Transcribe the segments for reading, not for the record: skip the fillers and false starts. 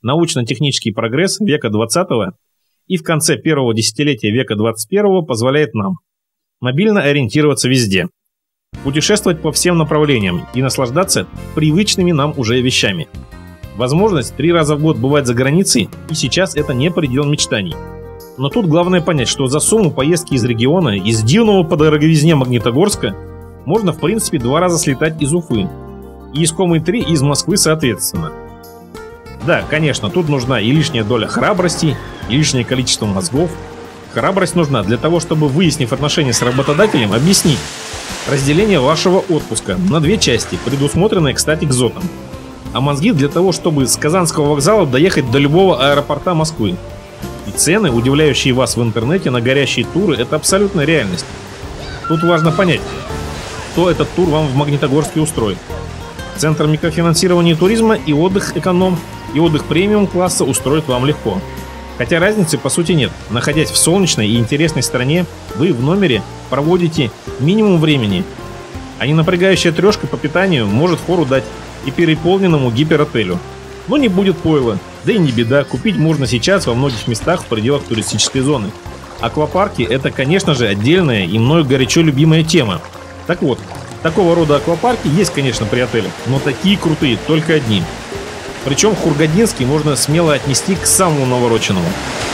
Научно-технический прогресс века 20 и в конце первого десятилетия века 21 позволяет нам мобильно ориентироваться везде, путешествовать по всем направлениям и наслаждаться привычными нам уже вещами. Возможность 3 раза в год бывать за границей, и сейчас это не предел мечтаний. Но тут главное понять, что за сумму поездки из региона, из дивного по дороговизне Магнитогорска, можно в принципе 2 раза слетать из Уфы, и из Комы-3 из Москвы соответственно. Да, конечно, тут нужна и лишняя доля храбрости, и лишнее количество мозгов. Храбрость нужна для того, чтобы, выяснив отношения с работодателем, объяснить разделение вашего отпуска на 2 части, предусмотренные, кстати, КЗОТом. А мозги для того, чтобы с Казанского вокзала доехать до любого аэропорта Москвы. И цены, удивляющие вас в интернете на горящие туры, это абсолютная реальность. Тут важно понять, кто этот тур вам в Магнитогорске устроит. Центр микрофинансирования туризма и отдых эконом, и отдых премиум класса устроит вам легко. Хотя разницы по сути нет. Находясь в солнечной и интересной стране, вы в номере проводите минимум времени, а не напрягающая трешка по питанию может фору дать и переполненному гиперотелю. Но не будет пойла, да и не беда, купить можно сейчас во многих местах в пределах туристической зоны. Аквапарки — это, конечно же, отдельная и мною горячо любимая тема. Так вот, такого рода аквапарки есть, конечно, при отелях, но такие крутые только одни. Причем Хургадинский можно смело отнести к самому навороченному.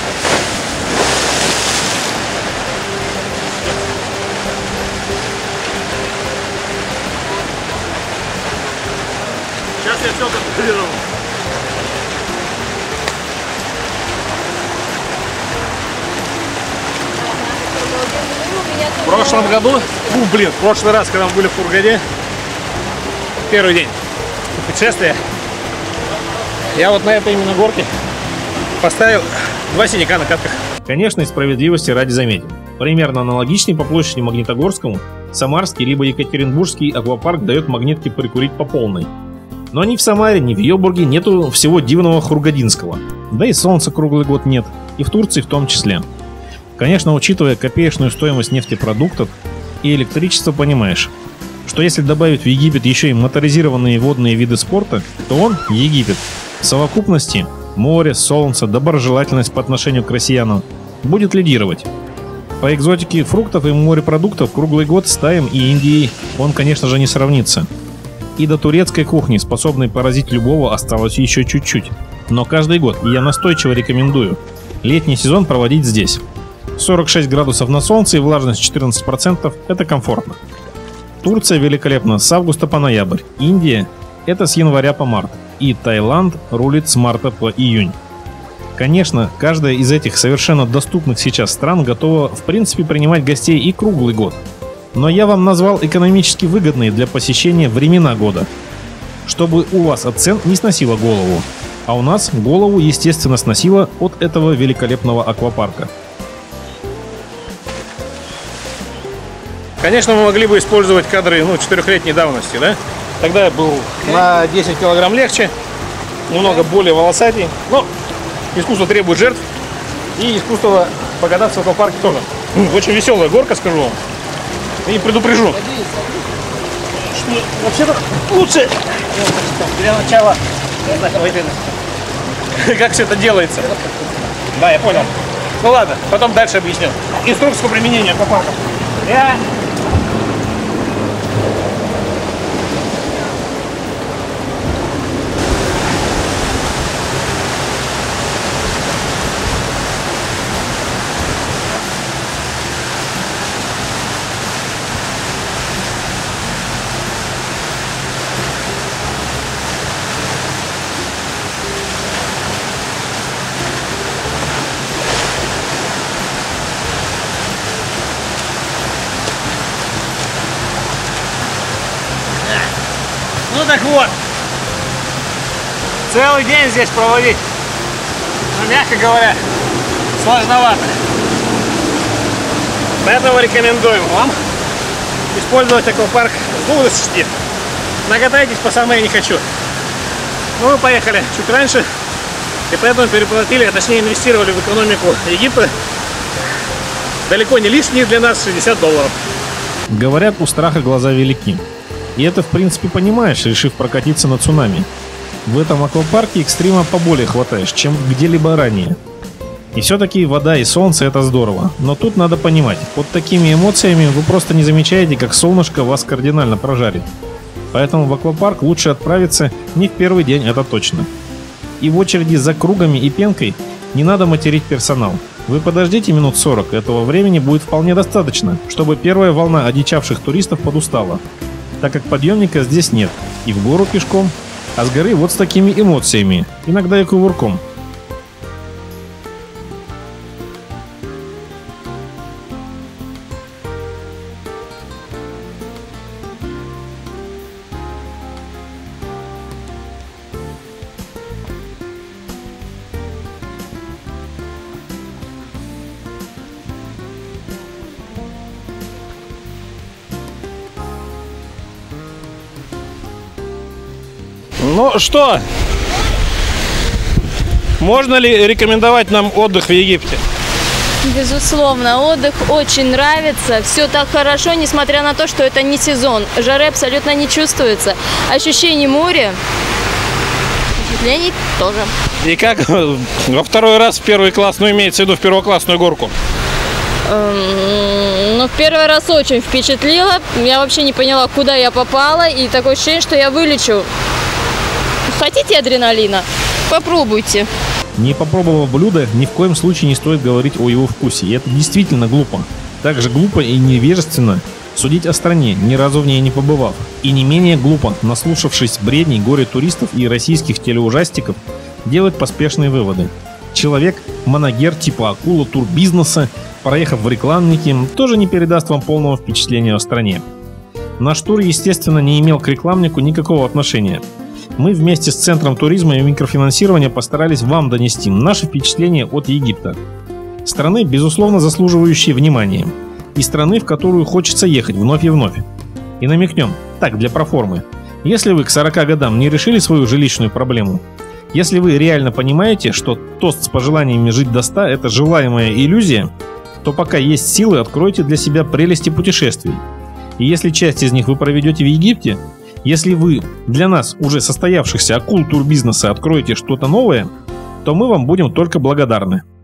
Сейчас я все контролирую. В прошлом году, в прошлый раз, когда мы были в Хургаде, первый день путешествия, я вот на этой именно горке поставил 2 синяка на катках. Конечно, и справедливости ради заметим. Примерно аналогичный по площади Магнитогорскому Самарский либо Екатеринбургский аквапарк дает магнитки прикурить по полной. Но ни в Самаре, ни в Йобурге нету всего дивного Хургадинского. Да и солнца круглый год нет, и в Турции в том числе. Конечно, учитывая копеечную стоимость нефтепродуктов и электричества, понимаешь, что если добавить в Египет еще и моторизированные водные виды спорта, то он, Египет, в совокупности море, солнце, доброжелательность по отношению к россиянам будет лидировать. По экзотике фруктов и морепродуктов круглый год с Таем и Индией он, конечно же, не сравнится. И до турецкой кухни, способной поразить любого, осталось еще чуть-чуть. Но каждый год, и я настойчиво рекомендую, летний сезон проводить здесь. 46 градусов на солнце и влажность 14% – это комфортно. Турция великолепна с августа по ноябрь, Индия – это с января по март, и Таиланд рулит с марта по июнь. Конечно, каждая из этих совершенно доступных сейчас стран готова в принципе принимать гостей и круглый год. Но я вам назвал экономически выгодные для посещения времена года, чтобы у вас от цен не сносило голову, а у нас голову, естественно, сносило от этого великолепного аквапарка. Конечно, мы могли бы использовать кадры 4-летней давности, да? Тогда я был на 10 килограмм легче, немного более волосатый, но искусство требует жертв, и искусство покататься в аквапарке тоже. Очень веселая горка, скажу вам. И предупрежу, что вообще-то лучше для начала как все это делается. Да, я понял. Ну ладно, потом дальше объясню. Инструкцию по применению аквапарка. Ну так вот, целый день здесь проводить, мягко говоря, сложновато. Поэтому рекомендуем вам использовать аквапарк с 2 до 6. Накатайтесь по самое не хочу. Но мы поехали чуть раньше, и поэтому переплатили, а точнее инвестировали в экономику Египта далеко не лишние для нас $60. Говорят, у страха глаза велики. И это в принципе понимаешь, решив прокатиться на цунами. В этом аквапарке экстрима поболее хватаешь, чем где-либо ранее. И все-таки вода и солнце — это здорово. Но тут надо понимать, под такими эмоциями вы просто не замечаете, как солнышко вас кардинально прожарит. Поэтому в аквапарк лучше отправиться не в первый день, это точно. И в очереди за кругами и пенкой не надо материть персонал. Вы подождите минут 40, этого времени будет вполне достаточно, чтобы первая волна одичавших туристов подустала. Так как подъемника здесь нет, и в гору пешком, а с горы вот с такими эмоциями, иногда и кувырком. Ну что, можно ли рекомендовать нам отдых в Египте? Безусловно, отдых очень нравится. Все так хорошо, несмотря на то, что это не сезон. Жары абсолютно не чувствуется. Ощущение моря, впечатлений тоже. И как во второй раз в первый класс, ну имеется в виду в первоклассную горку? Ну, в первый раз очень впечатлило. Я вообще не поняла, куда я попала. И такое ощущение, что я вылечу. Хотите адреналина? Попробуйте. Не попробовав блюдо, ни в коем случае не стоит говорить о его вкусе. И это действительно глупо. Также глупо и невежественно судить о стране, ни разу в ней не побывав. И не менее глупо, наслушавшись бредней горе-туристов и российских телеужастиков, делать поспешные выводы. Человек, манагер типа акула турбизнеса, проехав в рекламники, тоже не передаст вам полного впечатления о стране. Наш тур, естественно, не имел к рекламнику никакого отношения. Мы вместе с Центром туризма и микрофинансирования постарались вам донести наши впечатления от Египта. Страны, безусловно, заслуживающей внимания. И страны, в которую хочется ехать вновь и вновь. И намекнем, так, для проформы. Если вы к 40 годам не решили свою жилищную проблему, если вы реально понимаете, что тост с пожеланиями жить до 100 – это желаемая иллюзия, то пока есть силы, откройте для себя прелести путешествий. И если часть из них вы проведете в Египте, если вы для нас, уже состоявшихся акул турбизнеса, откроете что-то новое, то мы вам будем только благодарны.